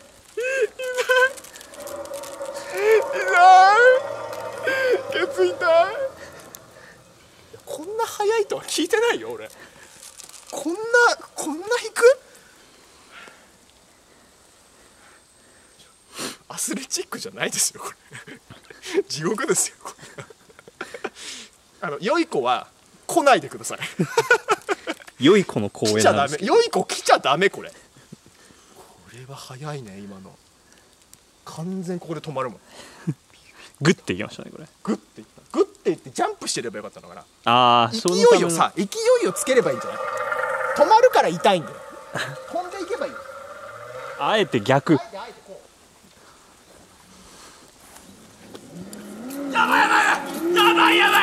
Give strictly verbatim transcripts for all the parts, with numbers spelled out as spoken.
ケツ痛い。こんな速いとは聞いてないよ俺。こんなこんな引く。アスレチックじゃないですよこれ。地獄ですよこれ。あの良い子は来ないでください。 良い子の公園なんですけど。 良い子来ちゃダメこれ。これは早いね今の。完全ここで止まるもん。 グッていきましたねこれ。 グッていったグッていってジャンプしてればよかったのかな。 ああ、 勢いをさ勢いをつければいいんじゃない。止まるから痛いんだよ。飛んでいけばいい。 あえて逆。 あえてあえてこう。やばいやばいやばいやばいやばいやばいやばいやば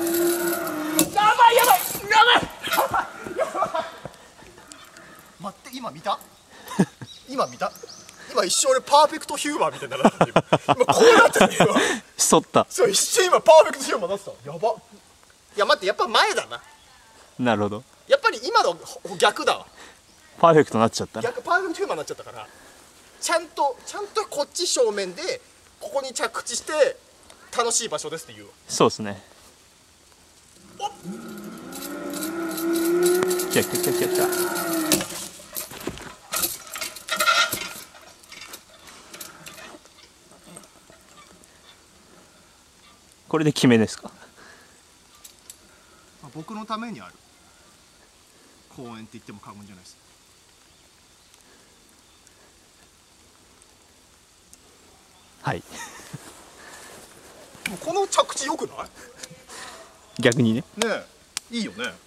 いやばい。待って今見た今見た今一瞬俺パーフェクトヒューマンみたいになってる。今こうなってるよ。 そった。 そう一瞬今パーフェクトヒューマンなってた。やば。いや待ってやっぱ前だな。 なるほど。 やっぱり今の逆だわ。 パーフェクトなっちゃったな。 逆パーフェクトヒューマンになっちゃったから、ちゃんとちゃんとこっち正面でここに着地して楽しい場所ですって言うわ。 そうですね。来た来た来た来た来た。これで決めですか。 僕のためにある公園って言っても過言じゃないです。 はい。 もうこの着地良くない？ 逆にね。 ねえいいよね。